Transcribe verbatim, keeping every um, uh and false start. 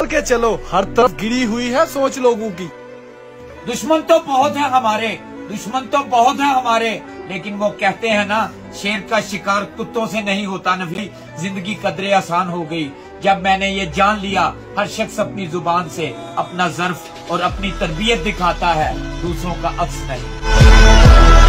के चलो, हर तरफ गिरी हुई है सोच लोगों की। दुश्मन तो बहुत है हमारे, दुश्मन तो बहुत है हमारे, लेकिन वो कहते हैं ना, शेर का शिकार कुत्तों से नहीं होता। नफी जिंदगी कदरे आसान हो गई जब मैंने ये जान लिया, हर शख्स अपनी जुबान से अपना ज़र्फ और अपनी तरबियत दिखाता है, दूसरों का अक्स नहीं।